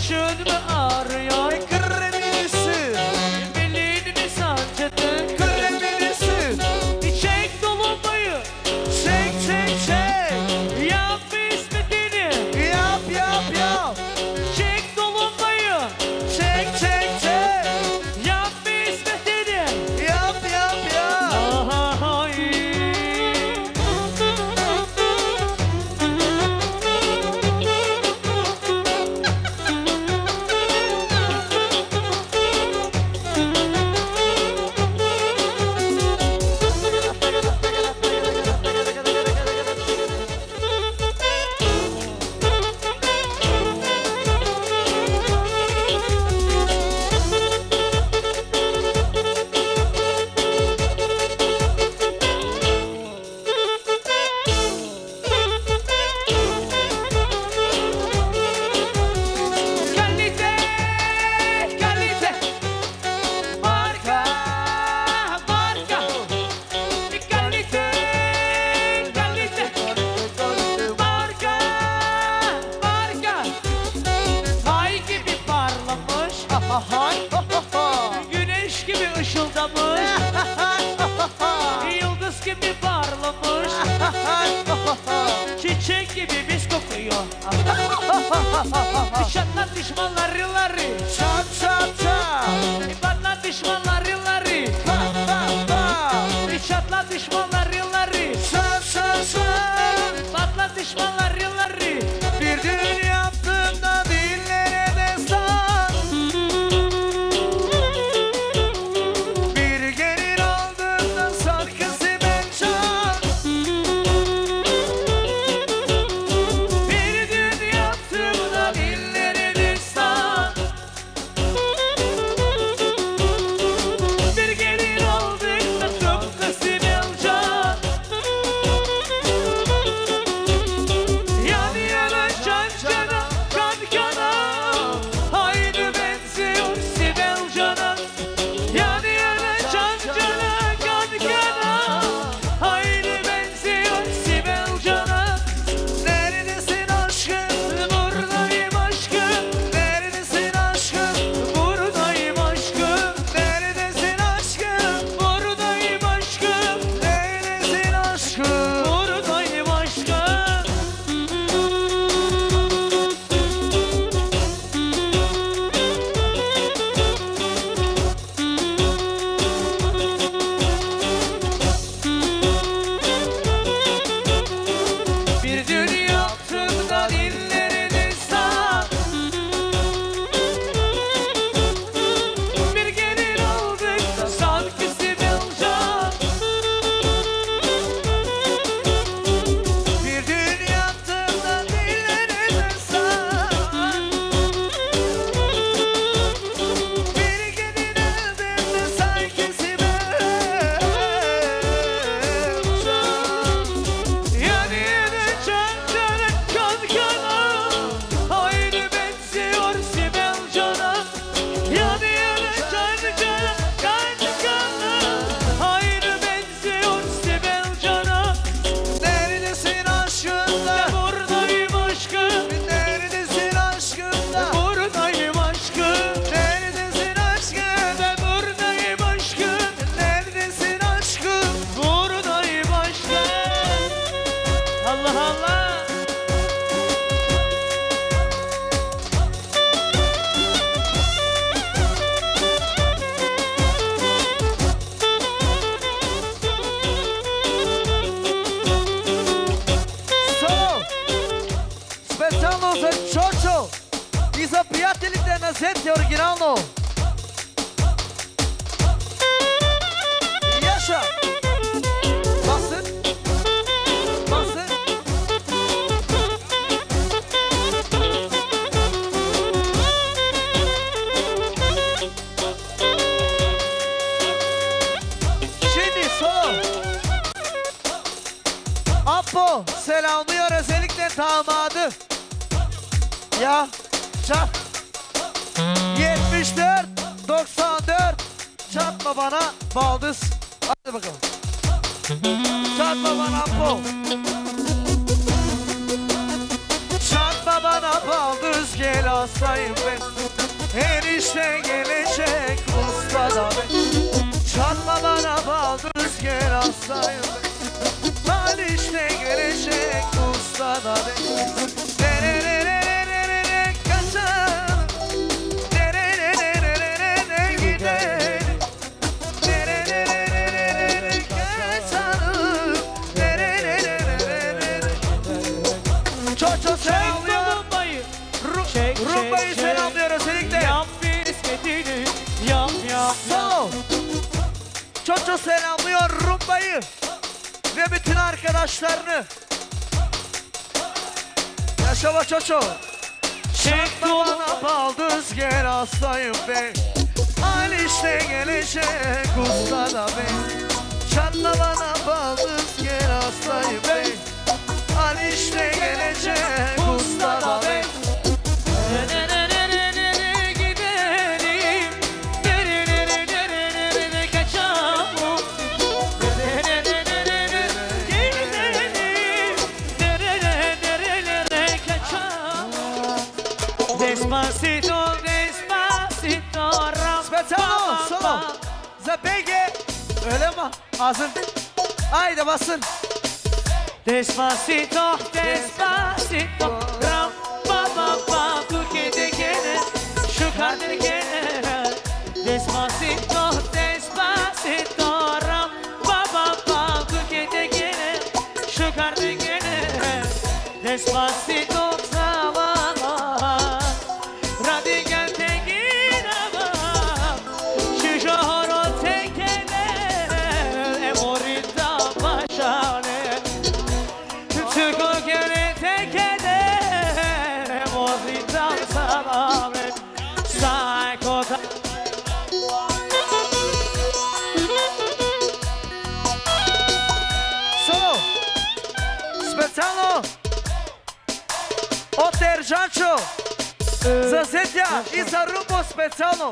başın mı ağrıyor? Kremisi, Belini sancıdı. kremisi. Çek dolunayı, Çek çek çek. yap İsmet'ini. Yap yap yap. Çek dolunayı, Çek çek çek. yap İsmet'ini. Yap yap yap. Ay. Kalite, kalite, marka, marka. Kalite, kalite, marka, marka. Ay gibi parlamış, güneş gibi ışıldamış, yıldız gibi parlamış, çiçek gibi mis kokuyor. Dışarıdan düşmanları, Çat çat çat. bana düşmanları, dışarıdan düşmanları, Çat çat çat. bana düşmanları. Bir düğün yaptım da dillere destan. Bir gelin aldım da sarkısı ben çal. Bir düğün yaptım da dillere destan. Bir gelin aldık da tıpkısı Belcan. Yan yana can cana kan kana, aynı benziyor Sibel Can'a. Yan yana can cana kan kana, aynı benziyor Sibel Can'a. Neredesin aşkım? Buradayım aşkım, Neredesin aşkım? buradayım aşkım, Neredesin aşkım? buradayım aşkım, Neredesin aşkım? buradayım aşkım. Bir dünya yaptım da dillere destan. Bir gelin aldık da sanki Sibel Can. Bir düğün yaptım da dillere destan. Bir gelin aldım da sanki Sibel Can. Yani yine can cana kan kana, aynı benziyor Sibel Can'a. Yani yine can cana kan kana, aynı benziyor Sibel Can'a. Neredesin aşkım da? Buradayım aşkım, Neredesin aşkım da? buradayım aşkım, Neredesin aşkım? buradayım aşkım, Neredesin aşkım? buradayım aşkım. Allah Allah. Solo specijalno za Čočo i za prijateljite na Zeti originalno. Yaşa. Basın. Basın. Şimdi solo. Apo selamlıyor özellikle damadı. Ya çat. 74 94 çatma bana baldız. Hadi bakalım. Çatma bana Apo. Çatma Çatma bana baldız gel hastayım ben. Enişte gelecek usta da ben. Çatma bana baldız gel hastayım ben. Enişte gelecek usta da ben. Nerelere kaçalım, nerelere gidelim, nerelere kaçalım, nerelere. Çok selamlıyor. Rumba'yı selamlıyor özellikle. Yap bir ismetini, yap. Solo. Çok selamlıyor Rumba'yı ve bütün arkadaşlarını. Yaşa Çoço. Çekme bana baldız gel hastayım ben. Ali işte gelecek usta da ben. Çatma bana baldız gel hastayım ben. Ali işte gelecek usta da ben. Nerelere gidelim, nerelere kaçalım, nerelere gidelim, nerelere kaçalım. Despacito, despacito, Special solo. Zabege. Öyle mi? Hazır. Haydi basın. Despacito, despacito, ram pa pa pa, tu que te quieres, şu kalbini gene. Despacito, despacito, ram pa pa pa, tu que te quieres, şu kalbini gene. Despacito, zavala, radical te giraba, şu joro te quieres, emorita başane. Çıkı gene tek eder, morritan samamen, saykota. Solo. Specialo. Oter Jancho. Zazetia. Iza Rumbo Specialo.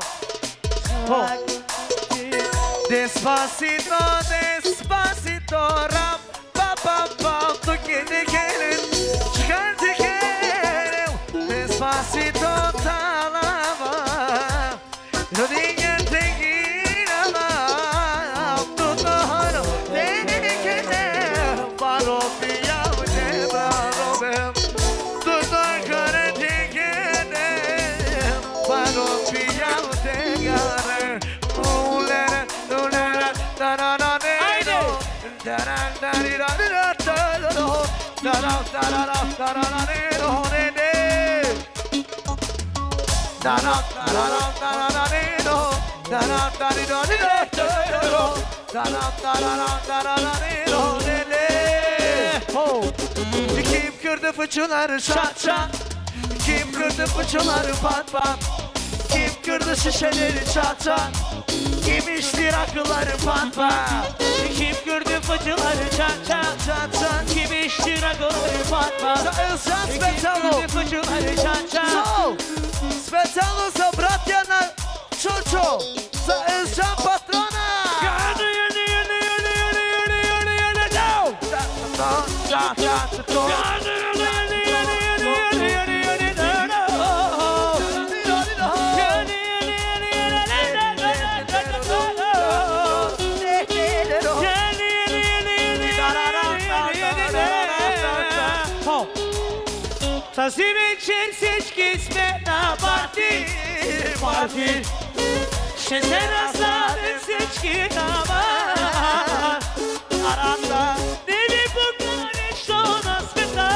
Despacito, despacito, ram, pa pa pa, tu que te quieres, çıkar te quiero, despacito talava, yo diga te giraba, tu no te quiero, paro pillao te paro bem, tu no care te quiero, paro pillao te gare. Kim kırdı fıçıları şat şat, kim kırdı fıçıları pat pat, kim kırdı şişeleri çat çat, kim içti rakıları pat pat. Kim gördü fıçıları çat çat Çat çat. Kim içti rakıları pat pat. Za Kim Specialo. gördü fıçıları çat çat. So, Specialo za bratja na Čočo, za Elžan patrona. Sasib için seçki smeta parti parti. Şeser aslanın seçki namaz. Aranda devi bu kaneş ona smeta.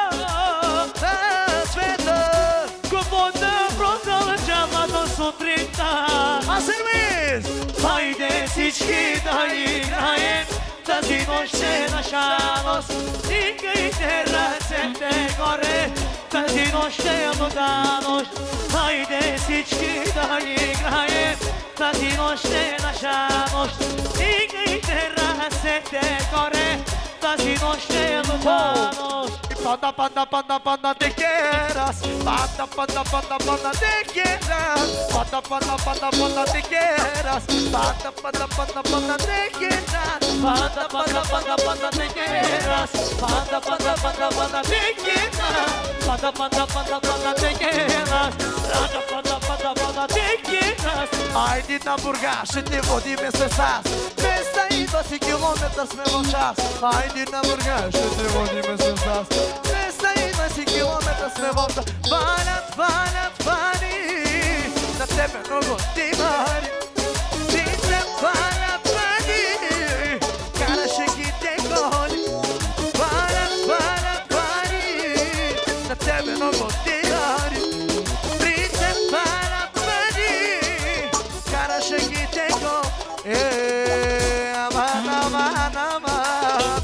Sveta. Kuponda pronto llamado sutrita. Hazır mıyız? Haydi seçki dahi grajem. Tazi nošte našanos. Nikaj terra sente gore. Tazi nošte ludanos. Haydi seçki dahi grajem. Tazi nošte našanos. Nikaj terra sente gore. Tazi nošte ludanos. Panda, panda, panda, panda, te quieras. Panda, panda, panda, panda, te quieras. Panda, panda, panda, panda, te quieras. Panda, panda, panda, panda, te quieras. Panda, panda, panda, panda, te quieras. Panda, panda, panda, panda, te quieras. Panda, panda, panda, panda, te quieras. Panda, panda, panda, panda, te quieras. Ajde na Burgas și te vodime să sas. Peste 20 km sme vo čas. Ajde na Burgas și te vodime să sas. Peste 20 km sme vo čas. Banat, banat, bani. Na tebe mnogo ti mari. Ti se banat, bani. Cara še ki te goni. Banat, banat, bani. Na tebe mnogo ti mari. Price banat, bani. Cara še ki te goni. Aman, aman, aman,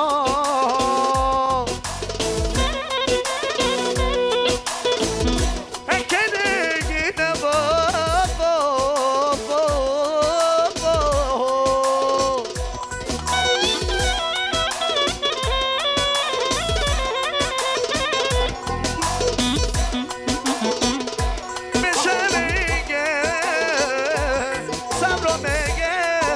aman. Hey, kede gide bo, bo, bo, bo. Meşemege, sabromege.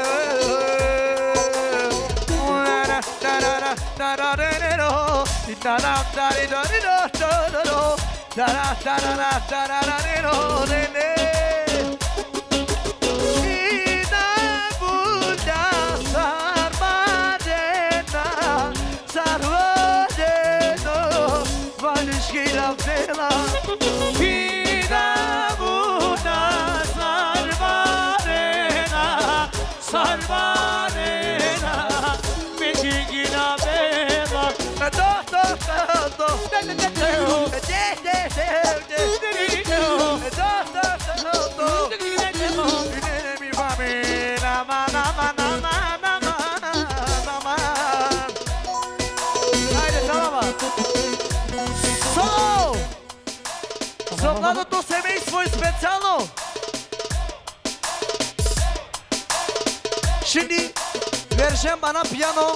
За младото семейство и специално Şimdi vereceğim bana piyano.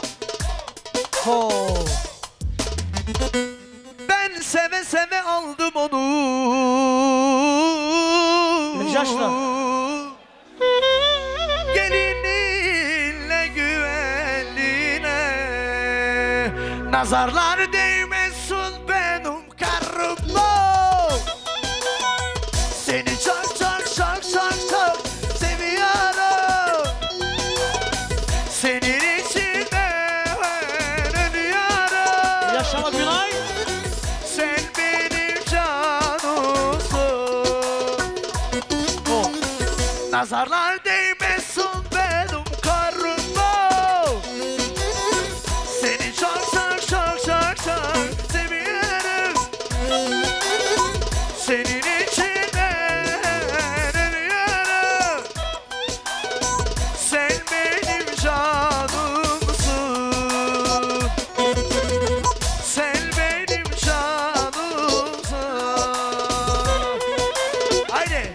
Ben seve seve aldım onu. Yaşlı. Gelininle güvenliğine nazarlar değmesin benim karıma. Seni çok çok çok çok çok seviyorum. Senin için ben ölüyorum. Yaşama Günay. Sen benim canımsın. Nazarlar değmesin benim karıma. Seni çok çok çok çok çok seviyorum. Senin için ben ölüyorum. Sen benim canımsın. Sen benim canımsın. Haydi.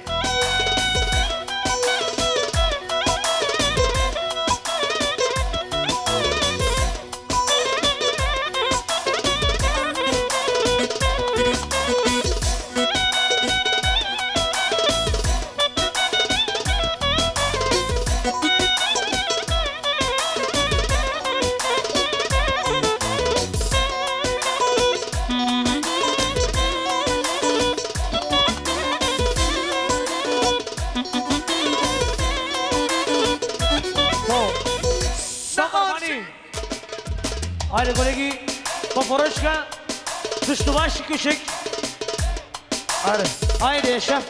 Haydi kolegi Poporoşka Dıştıvaş Küçük. Haydi. Haydi şef.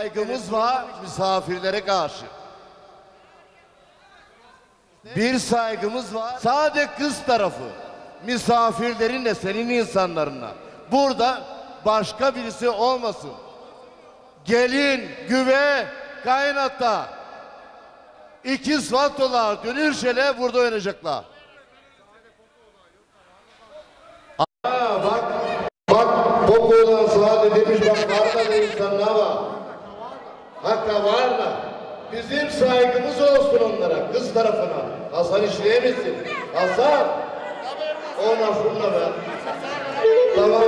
saygımız var misafirlere karşı. Bir saygımız var sadece kız tarafı. Misafirlerinle, senin insanlarına. Burada başka birisi olmasın. Gelin, güve, kaynata. İkiz fatolar, dönüşele burada oynayacaklar. Bak, bok olan saate demiş, bak var da insanlar var. Hakka var da. Bizim saygımız olsun onlara, kız tarafına. Hasan işleyemesin. Hasan! Ona fırla be. Tamam.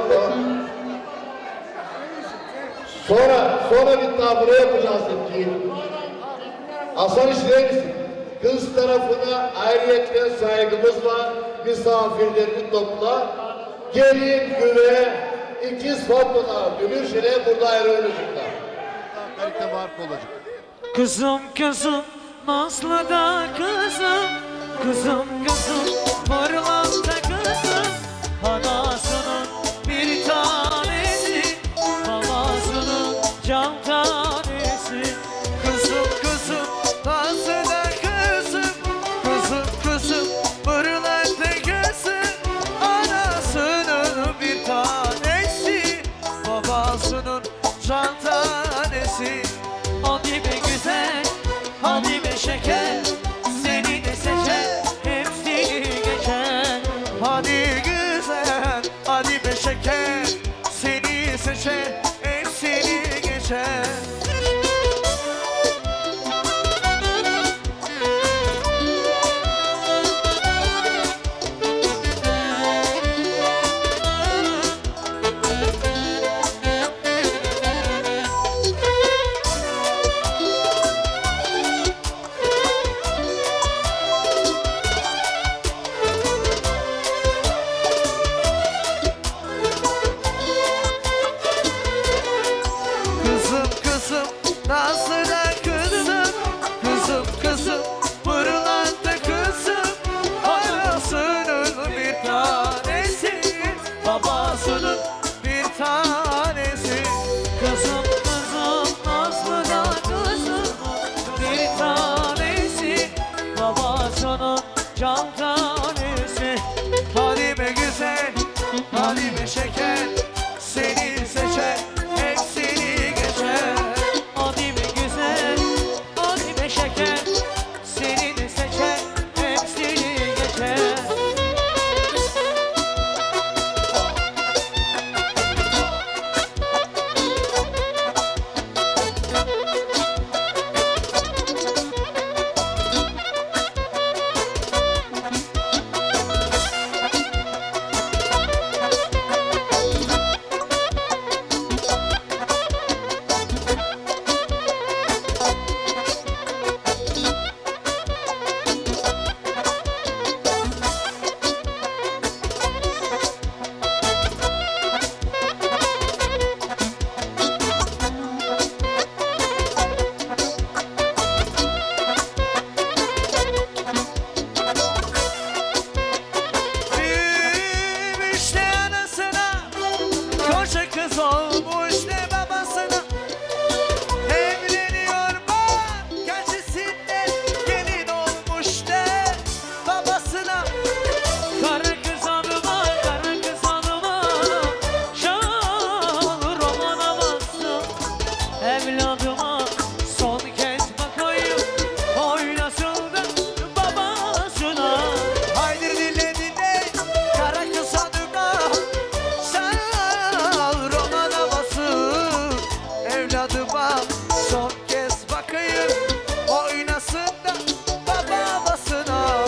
Sonra bir tablo yapacağız ki. Hasan işleyemesin. Kız tarafına ayrıyetten saygımız var. Misafirlerini topla. Gelin, güve, ikiz fatmalar, dönüşele burada ayrı olacaklar. Kalite marka olacak. Kızım Nazlı da kızım Mırlanda kızım, anasının bir tanesi, babasının can tanesi. Kızım Nazlı da kızım Mırlanda kızım, anasının bir tanesi, babasının can tanesi. Hadi be güzel, hadi be şeker, seni de seçer, hepsini geçer. Hadi güzel, hadi be şeker, seni seçer, hepsini geçer. Can tanesi. Hadi be güzel, hadi be şeker, seni seçer, hepsini geçer. Hadi be güzel, hadi be şeker, seni de seçer, hepsini geçer. Kız olmuş ne babasına, evleniyor bak gerçesinden, gelin olmuş ne babasına. Kara kız hanıma, şan romana bassın. Evladıma son kez bakayım, oynasın da babasına. Haydi dinle, kara kız hanıma, evladıma son kez bakayım, oynasın da babasına.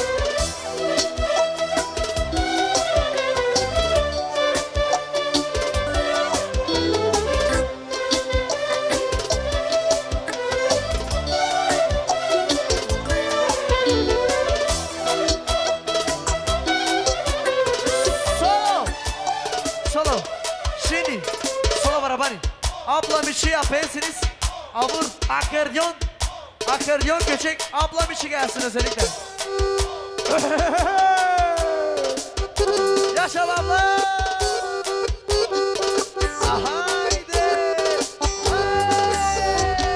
Solo. Şimdi solo barabani. Ablam içi yaparsınız. Abur akordeon köçek. Ablam içi gelsin özellikle. Yaşa abla. Haydi. Haydi.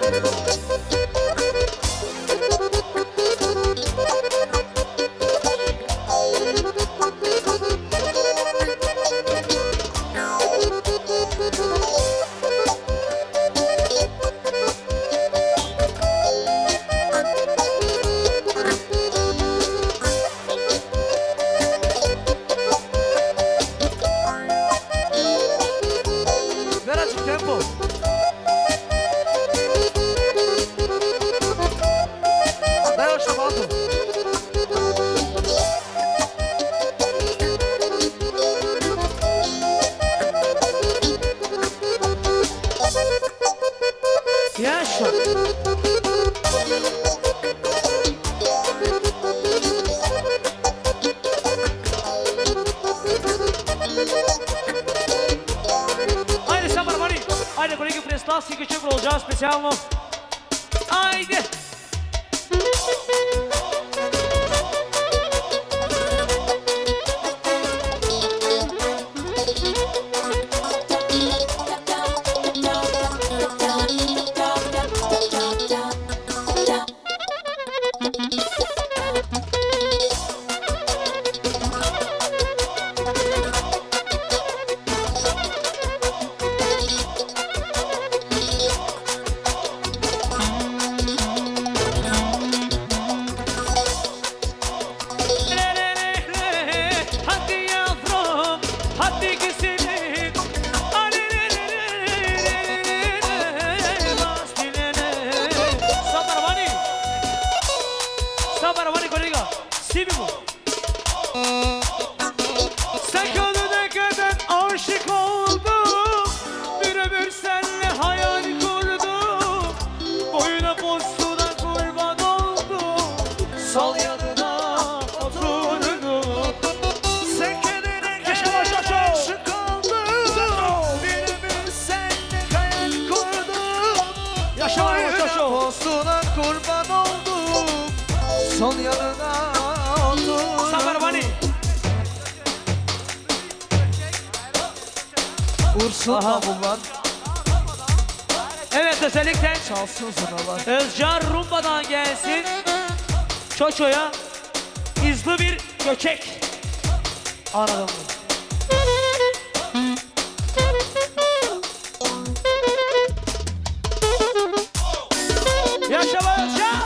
Evet, özellikle çalsın zınalar. Özcan Rumba'dan gelsin. Çoço'ya hızlı bir göçek. Anladın mı? Yaşa be Özcan!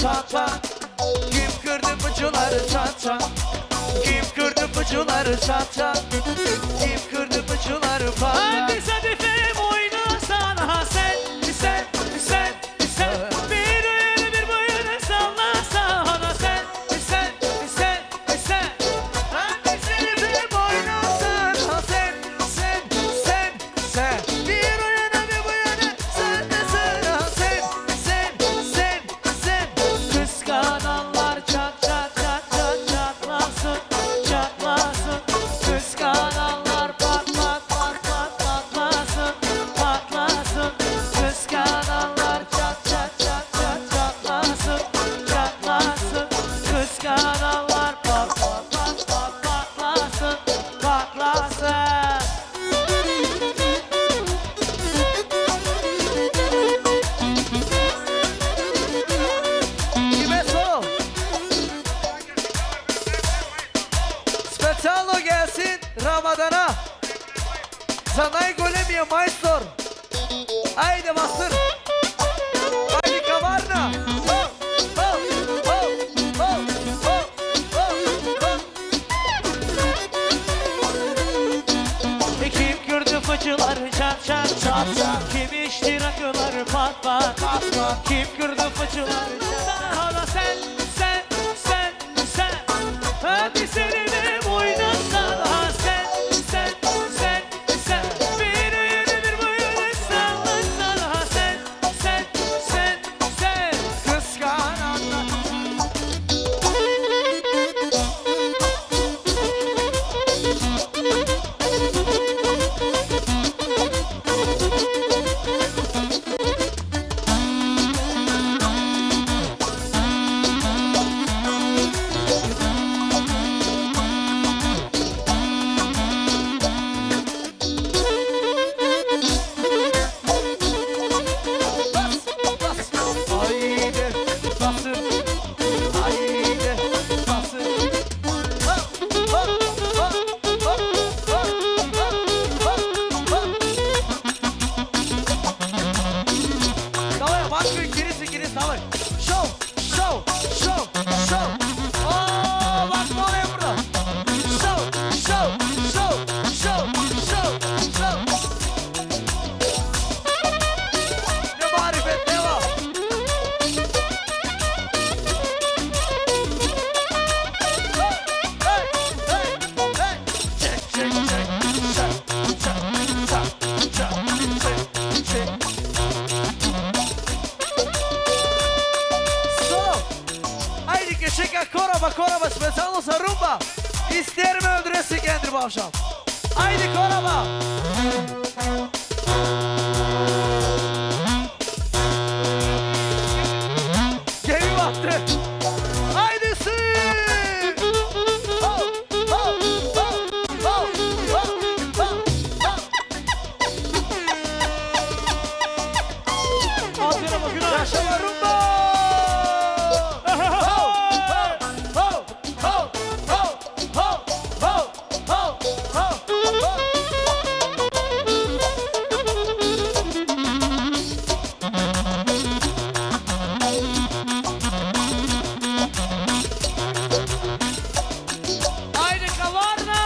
çat çat. Kim kırdı fıçıları çat çat. Kim kırdı fıçıları çat çat. Kim kırdı fıçıları pat pat. Hadi sadifem oynasana sen. Bir öyle bir boyunu sallasana sen. Hadi sadifem oynasana sen. Bir o yana bir bu yana sallasana sen. Kıskananlar çat çat çat çat çatlasın, çatlasın. Kıskananlar pat pat pat pat patlasın, patlasın. Kıskananlar çat çat çat çat çatlasın, çatlasın. Kıskananlar pat pat pat pat patlasın, patlasın. Kime sor? Specialo gelsin Ramazan'a. Zanay Golemiye Maestro. Haydi bastır. Haydi kavarna. Ho, ho, ho, ho, ho, ho, ho. Kim gördü fıçıları çat çat çat çat. Kim içti rakıları pat pat pat pat. Kim gördü fıçıları çat çat. Hala sen. Hadi seninle oynasana sen. Bir öyle bir boyunu sallasana sen. Kıskananlar. Haydi bastır. Haydi bastır. Ho, ho, ho, ho, ho, ho, ho, ho. Давай, başka ikiniz давай. Show. Oo, bak ne oluyor burada? Show. Ne marifet, ne var? Solo. Haydi que chega koraba special olsa rumba. İsterim öldüresin kendini bu akşam. Haydi koraba. Gemi battı. Haydi su. Ho, ho, ho, ho, ho, ho, ho. Aferin o günah. Yaşama rumba. Ho, ho, ho, ho, ho, ho, ho, ho, ho. Haydi kavarna.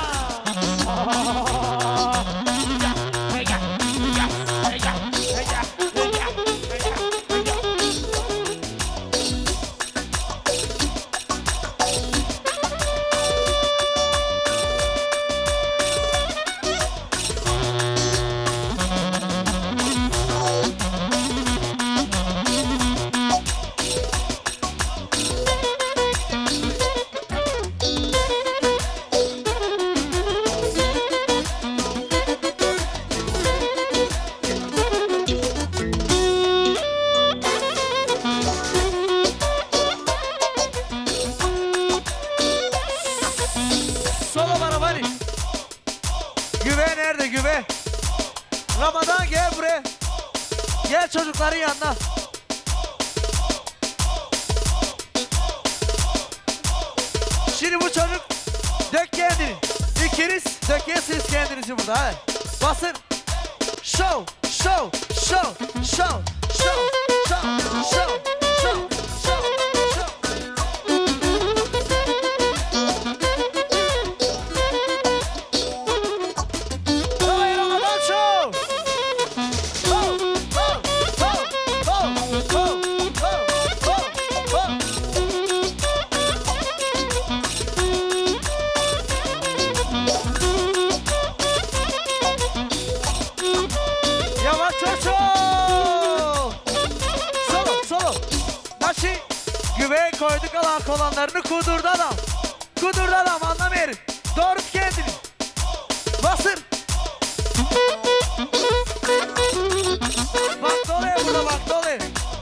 Solo Baravani. Güve nerede güve? Ramazan gel buraya. Gel çocukların yanına. Şimdi bu çocuk dök kendini. İkiniz dökesiniz kendinizi burada. Hadi. Basın. Show, show, show, show, show, show, show, show, show. olanlarını kudurdu adam. Kudurdu adam, anlamıyorum. Doğrult kendini. Basır. Bak doluya burada, bak doluya.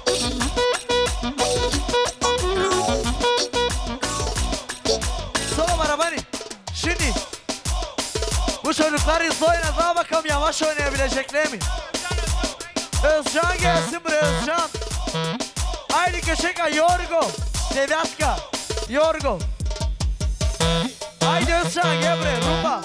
Solo var abani. Şimdi bu çocuklar hızlı oynaz. Daha bakalım yavaş oynayabilecekler mi? Özcan gelsin buraya, Özcan. Haydi Köşeka, Yorgo. Devatka, Yorgo. Haydi Özcan gel buraya, rumba.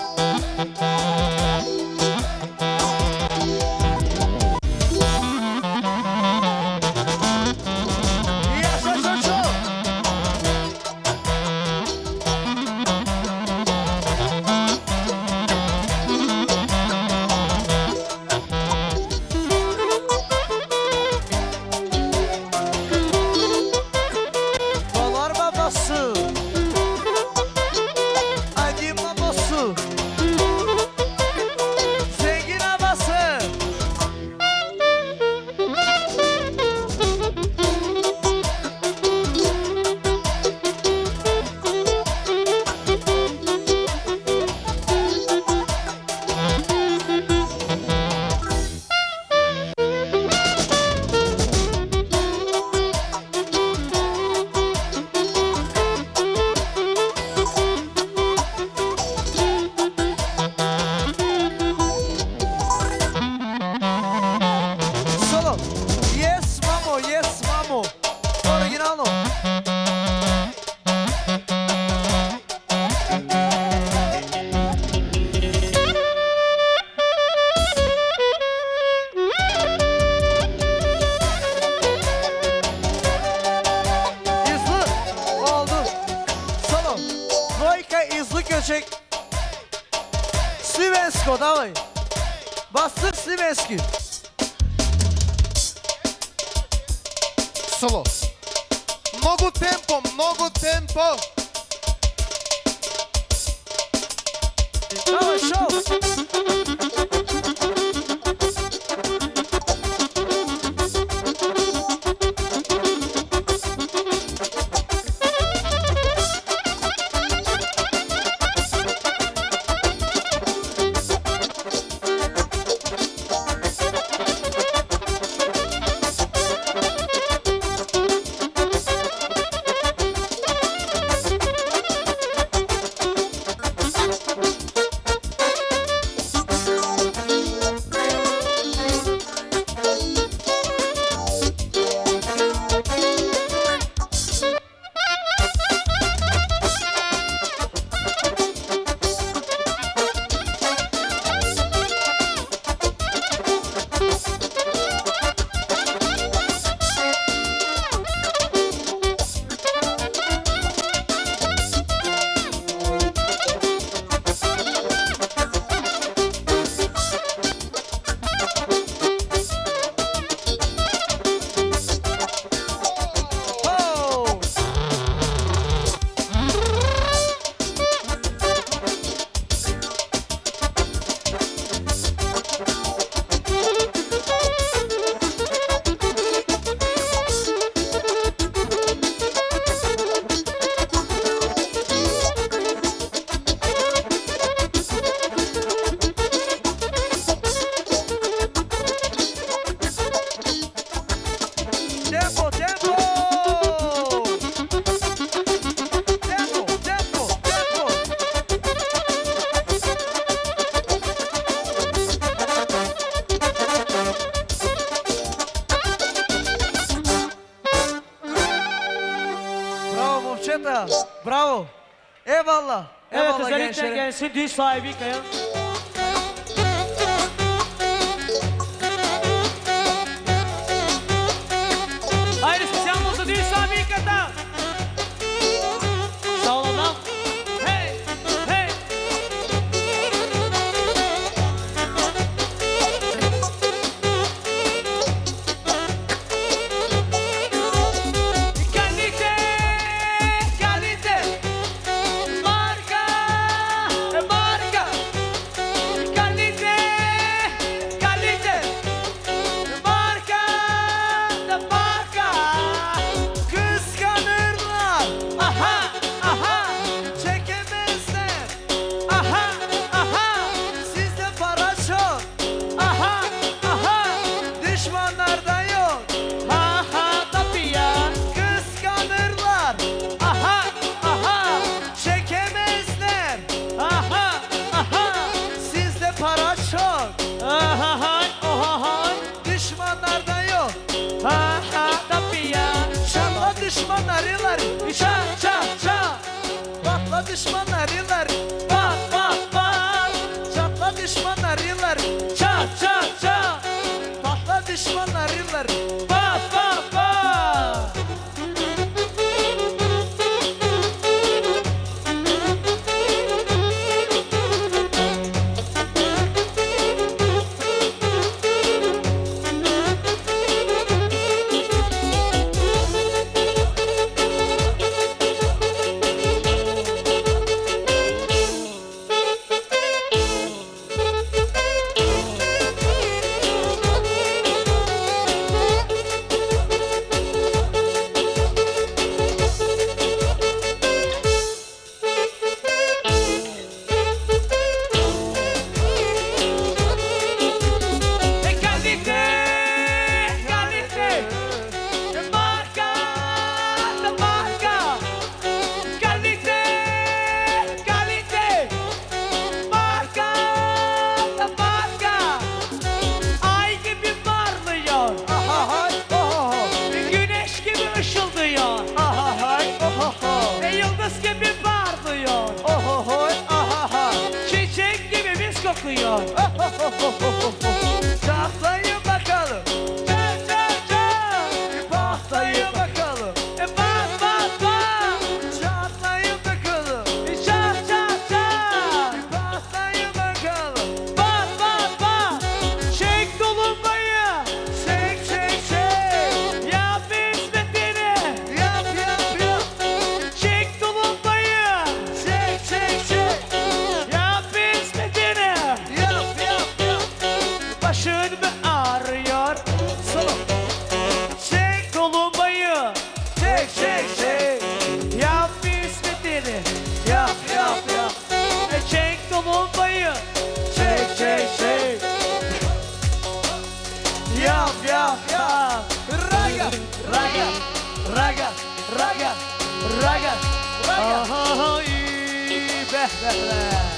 Slivensko, dawaj. Bastır Slivenski. Solo. Много темпо, много темпо. Давай, шоу. Bravo. Eyvallah. Evet, Eyvallah özellikle gençlerim. gelsin düğün sahibi Kaya. Haydi spesiyal olsun düğün sahibi Kaya. Sağ ol adam. Hey, hey. düşmanlar yıllar. Bak bak bak. Çatla düşmanlar yıllar. Çat çat çat. Patla düşmanlar yıllar. Bak bak bak. Çatlayın bakalım. Çat çat çat. Patlayın bakalım. Bak bak bak. Çatlayın bakalım. Çat çat çat. Patlayın bakalım. Bak bak bak. Çek dolunmayı. Çek çek çek. Yap hizmetini. Yap yap yap. Çek dolunmayı. Çek çek çek. Yap hizmetini. Yap yap yap. Başın mı ağrıyor? Solo. Çek dolunmayı. Çek çek çek. Yap hizmetini. Yap yap yap. Çek dolunmayı. Çek çek çek. Yap yap yap. Raga raga raga raga raga raga. Aha be be be.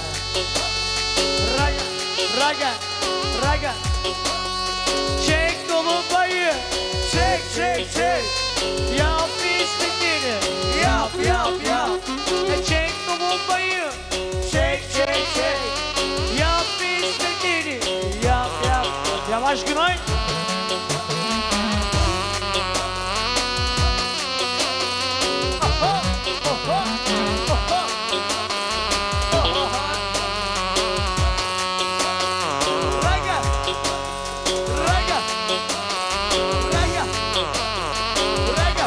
Raga raga raga. Çek dolunmayı. Çek çek çek. Yap hizmetini. Yap yap yap. Çek dolunmayı. Çek çek çek. Yap hizmetini. Yap yap. Yavaş Günay. Raga raga raga raga.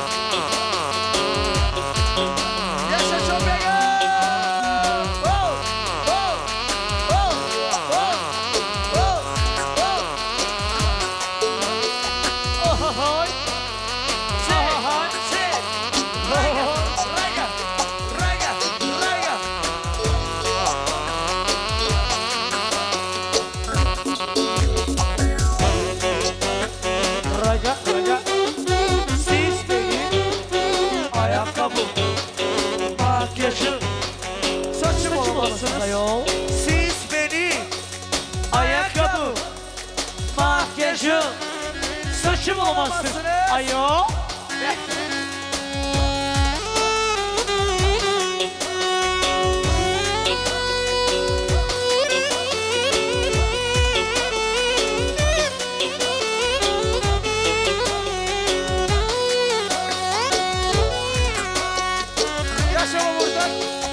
Yaşa çok mega. Oh oh oh oh oh oh. Ohohoy. Çek çek. Raga raga raga raga. Raga raga. Siz benim ayakkabı. Makyajım. Saçım olmasın olmasınız. ayol. Siz beni Ayakkabı. Makyajım. Saçım olmasın. olmasınız. Ayol. yaşa buradan.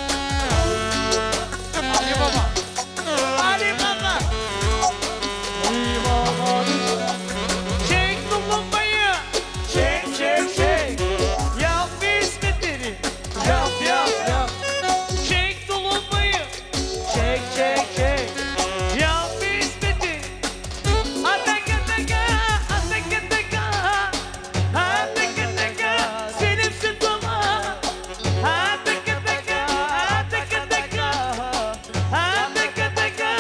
Ali Baba. Ali Baba. Çek dolunmayı. Çek çek çek. Yap hizmetini. Yap yap yap. Çek dolunmayı. Çek çek çek. Yap hizmeti. Ataka taka, ataka taka. Ataka taka, selimsin dola. Ataka taka, ataka taka. Ataka taka.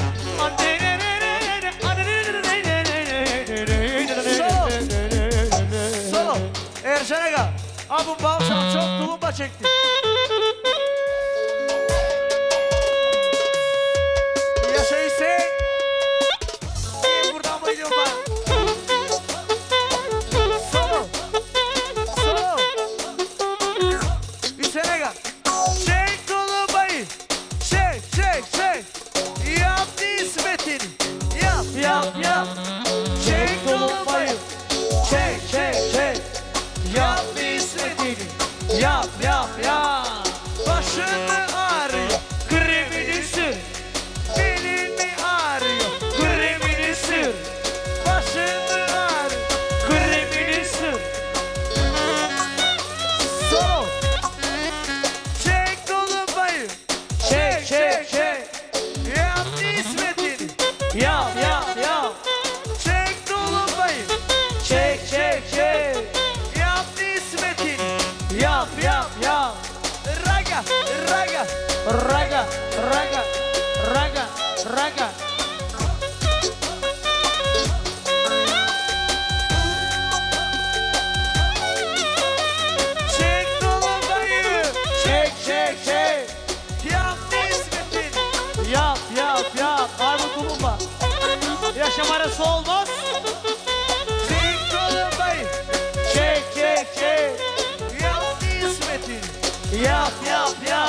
Solo. Ercan Aga. Abi bu balçam çok tulumba çekti. Yaşa Hüseyin. Buradan bayılıyorum ben. Solo. Solo. Hüseyin Aga. Çek tulumba. arası olmaz. Çek oğlum dayı. Çek çek çek. Yap İsmet'i. Yap yap yap.